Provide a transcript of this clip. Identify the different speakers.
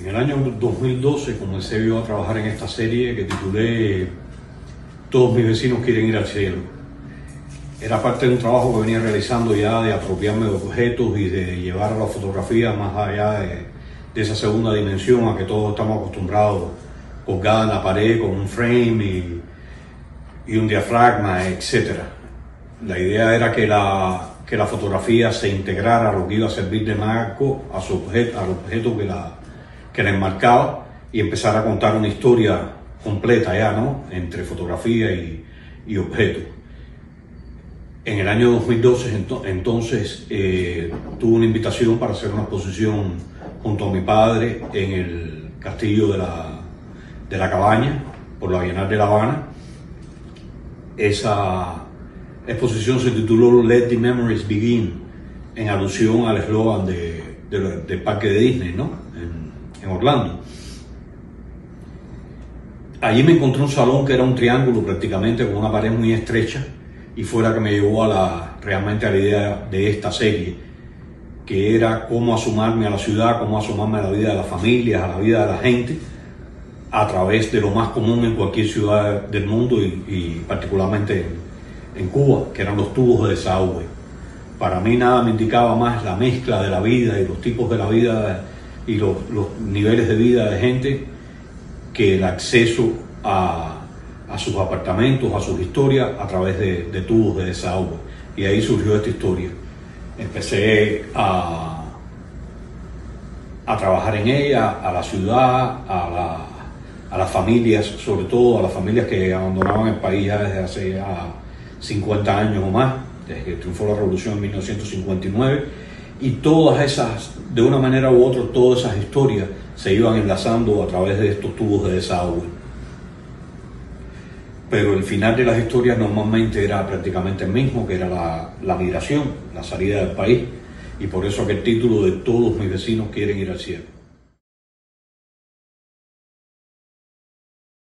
Speaker 1: En el año 2012 comencé yo a trabajar en esta serie que titulé Todos mis vecinos quieren ir al cielo. Era parte de un trabajo que venía realizando ya de apropiarme de objetos y de llevar a la fotografía más allá de esa segunda dimensión a que todos estamos acostumbrados, colgada en la pared con un frame y un diafragma, etc. La idea era que la fotografía se integrara a lo que iba a servir de marco a su objeto, al objeto que la enmarcaba, y empezar a contar una historia completa ya, ¿no?, entre fotografía y objeto. En el año 2012 entonces tuve una invitación para hacer una exposición junto a mi padre en el Castillo de la Cabaña por la Bienal de La Habana. Esa exposición se tituló Let the Memories Begin, en alusión al eslogan del parque de Disney, ¿no?, en Orlando. Allí me encontré un salón que era un triángulo prácticamente, con una pared muy estrecha, y fue la que me llevó realmente a la idea de esta serie, que era cómo asomarme a la ciudad, cómo asomarme a la vida de las familias, a la vida de la gente, a través de lo más común en cualquier ciudad del mundo y particularmente en Cuba, que eran los tubos de desagüe. Para mí nada me indicaba más la mezcla de la vida y los tipos de la vida y los niveles de vida de gente que el acceso a sus apartamentos, a sus historias a través de tubos de desagüe. Y ahí surgió esta historia. Empecé a trabajar en ella, a la ciudad, a las familias, sobre todo a las familias que abandonaban el país ya desde hace ya 50 años o más, desde que triunfó la revolución en 1959, y todas esas, de una manera u otra, todas esas historias se iban enlazando a través de estos tubos de desagüe. Pero el final de las historias normalmente era prácticamente el mismo, que era la migración, la salida del país, y por eso que el título de Todos mis vecinos quieren ir al cielo.